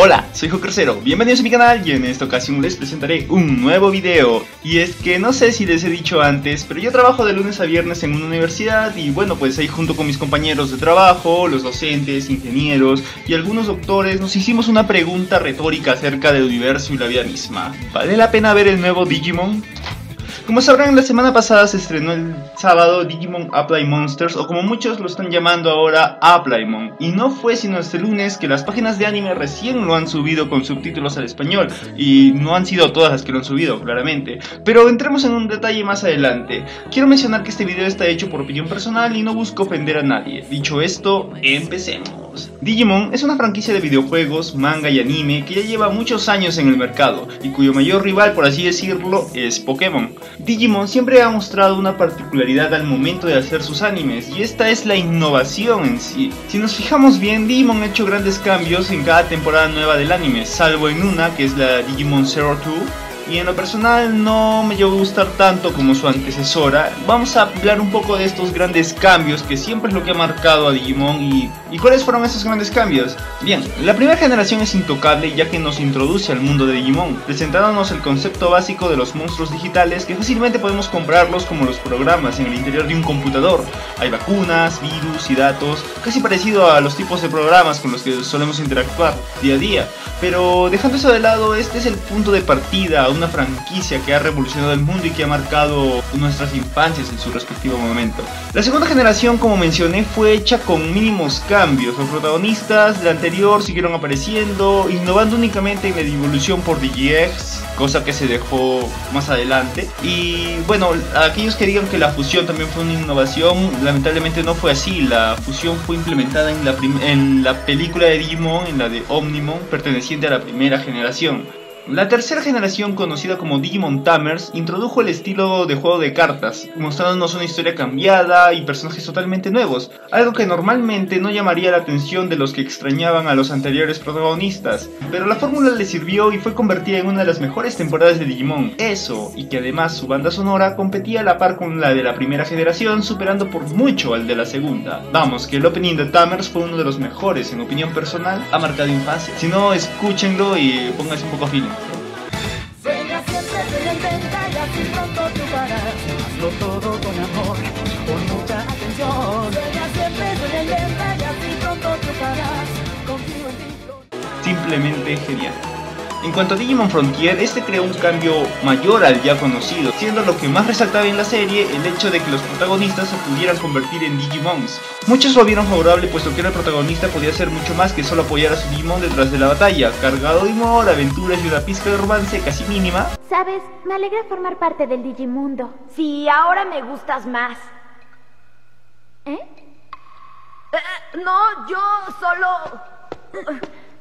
Hola, soy Jocrocero, bienvenidos a mi canal y en esta ocasión les presentaré un nuevo video. Y es que no sé si les he dicho antes, pero yo trabajo de lunes a viernes en una universidad y bueno, pues ahí junto con mis compañeros de trabajo, los docentes, ingenieros y algunos doctores nos hicimos una pregunta retórica acerca del universo y la vida misma. ¿Vale la pena ver el nuevo Digimon? Como sabrán, la semana pasada se estrenó el sábado Digimon Apply Monsters, o como muchos lo están llamando ahora, Applymon. Y no fue sino este lunes que las páginas de anime recién lo han subido con subtítulos al español. Y no han sido todas las que lo han subido, claramente. Pero entremos en un detalle más adelante. Quiero mencionar que este video está hecho por opinión personal y no busco ofender a nadie. Dicho esto, empecemos. Digimon es una franquicia de videojuegos, manga y anime que ya lleva muchos años en el mercado y cuyo mayor rival, por así decirlo, es Pokémon. Digimon siempre ha mostrado una particularidad al momento de hacer sus animes, y esta es la innovación en sí. Si nos fijamos bien, Digimon ha hecho grandes cambios en cada temporada nueva del anime, salvo en una que es la Digimon Zero 2, y en lo personal no me llegó a gustar tanto como su antecesora. Vamos a hablar un poco de estos grandes cambios que siempre es lo que ha marcado a Digimon y ¿cuáles fueron esos grandes cambios? Bien, la primera generación es intocable ya que nos introduce al mundo de Digimon, presentándonos el concepto básico de los monstruos digitales que fácilmente podemos comprarlos como los programas en el interior de un computador. Hay vacunas, virus y datos, casi parecido a los tipos de programas con los que solemos interactuar día a día. Pero dejando eso de lado, este es el punto de partida a una franquicia que ha revolucionado el mundo y que ha marcado nuestras infancias en su respectivo momento. La segunda generación, como mencioné, fue hecha con mínimos cambios. Los protagonistas de la anterior siguieron apareciendo, innovando únicamente en la evolución por DigiX, cosa que se dejó más adelante. Y bueno, aquellos que digan que la fusión también fue una innovación, lamentablemente no fue así. La fusión fue implementada en la película de Digimon, en la de Omnimon, perteneciente a la primera generación. La tercera generación, conocida como Digimon Tamers, introdujo el estilo de juego de cartas, mostrándonos una historia cambiada y personajes totalmente nuevos, algo que normalmente no llamaría la atención de los que extrañaban a los anteriores protagonistas, pero la fórmula le sirvió y fue convertida en una de las mejores temporadas de Digimon. Eso, y que además su banda sonora competía a la par con la de la primera generación, superando por mucho al de la segunda. Vamos, que el opening de Tamers fue uno de los mejores, en opinión personal, ha marcado infancia. Si no, escúchenlo y pónganse un poco feeling. Sueña siempre, sueña, intenta y así pronto triunfarás. Hazlo todo con amor, con mucha atención. Sueña siempre, sueña, intenta y así pronto triunfarás. Confío en ti. Simplemente genial. En cuanto a Digimon Frontier, este creó un cambio mayor al ya conocido, siendo lo que más resaltaba en la serie el hecho de que los protagonistas se pudieran convertir en Digimons. Muchos lo vieron favorable puesto que el protagonista podía hacer mucho más que solo apoyar a su Digimon detrás de la batalla, cargado de humor, aventuras y una pizca de romance casi mínima. Sabes, me alegra formar parte del Digimundo. Sí, ahora me gustas más. ¿Eh? No, yo solo...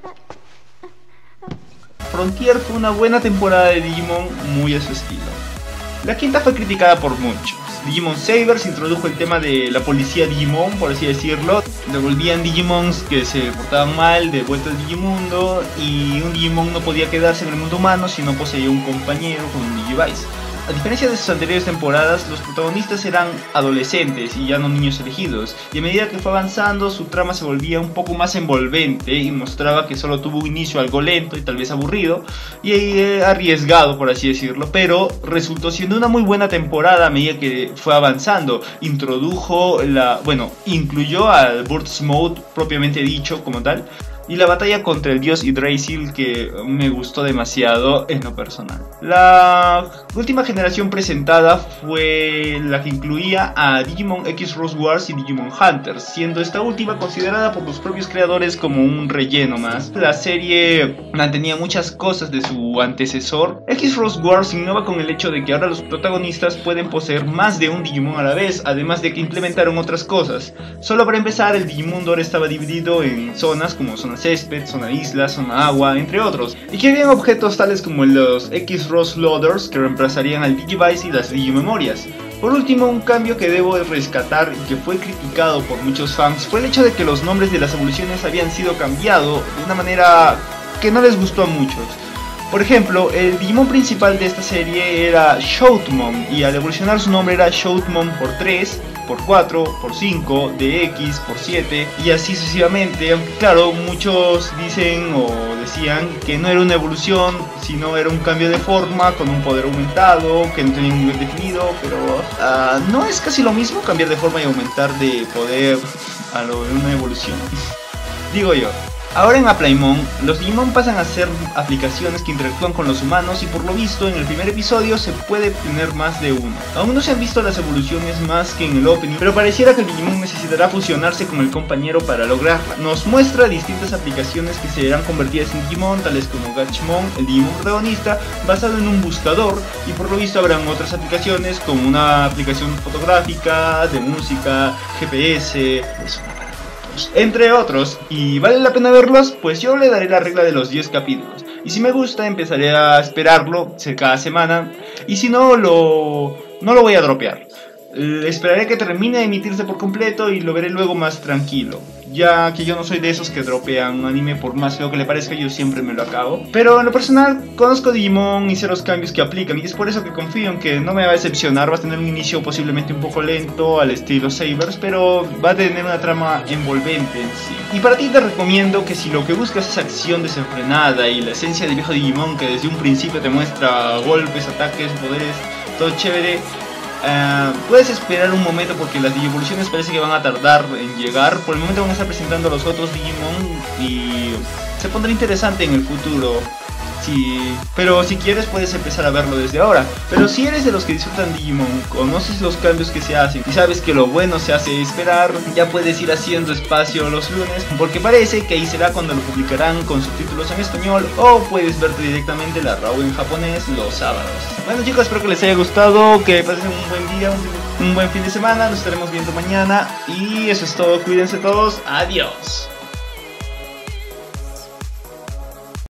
Frontier fue una buena temporada de Digimon, muy a su estilo. La quinta fue criticada por muchos. Digimon Sabers introdujo el tema de la policía Digimon, por así decirlo. Devolvían Digimons que se portaban mal de vuelta al Digimundo, y un Digimon no podía quedarse en el mundo humano si no poseía un compañero con un Digivice. A diferencia de sus anteriores temporadas, los protagonistas eran adolescentes y ya no niños elegidos, y a medida que fue avanzando su trama se volvía un poco más envolvente y mostraba que solo tuvo un inicio algo lento y tal vez aburrido y arriesgado, por así decirlo, pero resultó siendo una muy buena temporada a medida que fue avanzando. Incluyó al Burst Mode propiamente dicho como tal, y la batalla contra el dios Yggdrasil, que me gustó demasiado en lo personal. La última generación presentada fue la que incluía a Digimon X Rose Wars y Digimon Hunters, siendo esta última considerada por los propios creadores como un relleno más. La serie mantenía muchas cosas de su antecesor. X Rose Wars innova con el hecho de que ahora los protagonistas pueden poseer más de un Digimon a la vez, además de que implementaron otras cosas. Solo para empezar, el Digimundo ahora estaba dividido en zonas como zona césped, zona isla, zona agua, entre otros, y que habían objetos tales como los X-Rose Loaders que reemplazarían al Digivice y las Digimemorias. Por último, un cambio que debo rescatar y que fue criticado por muchos fans fue el hecho de que los nombres de las evoluciones habían sido cambiados de una manera que no les gustó a muchos. Por ejemplo, el Digimon principal de esta serie era Shoutmon, y al evolucionar su nombre era Shoutmon por 3, por 4, por 5, de X, por 7 y así sucesivamente. Aunque claro, muchos dicen o decían que no era una evolución, sino era un cambio de forma con un poder aumentado, que no tenía un nivel definido, pero no es casi lo mismo cambiar de forma y aumentar de poder a lo de una evolución. Digo yo. Ahora en Aplaimon, los Digimon pasan a ser aplicaciones que interactúan con los humanos y por lo visto en el primer episodio se puede tener más de uno. Aún no se han visto las evoluciones más que en el opening, pero pareciera que el Digimon necesitará fusionarse con el compañero para lograrla. Nos muestra distintas aplicaciones que serán convertidas en Digimon, tales como Gatchmon, el Digimon protagonista, basado en un buscador, y por lo visto habrán otras aplicaciones como una aplicación fotográfica, de música, GPS, entre otros, y vale la pena verlos, pues yo le daré la regla de los 10 capítulos, y si me gusta empezaré a esperarlo cada semana, y si no lo voy a dropear. Esperaré que termine de emitirse por completo y lo veré luego más tranquilo, ya que yo no soy de esos que dropean un anime por más feo que le parezca, yo siempre me lo acabo. Pero en lo personal conozco Digimon y sé los cambios que aplican y es por eso que confío en que no me va a decepcionar. Va a tener un inicio posiblemente un poco lento al estilo Sabers, pero va a tener una trama envolvente en sí. Y para ti te recomiendo que si lo que buscas es acción desenfrenada y la esencia del viejo Digimon que desde un principio te muestra golpes, ataques, poderes, todo chévere, puedes esperar un momento porque las Digievoluciones parece que van a tardar en llegar. Por el momento van a estar presentando a los otros Digimon y se pondrá interesante en el futuro. Sí, pero si quieres puedes empezar a verlo desde ahora. Pero si eres de los que disfrutan Digimon, conoces los cambios que se hacen y sabes que lo bueno se hace esperar, ya puedes ir haciendo espacio los lunes, porque parece que ahí será cuando lo publicarán con subtítulos en español, o puedes verte directamente la RAW en japonés los sábados. Bueno chicos, espero que les haya gustado, que pasen un buen día, un buen fin de semana. Nos estaremos viendo mañana y eso es todo, cuídense todos, adiós.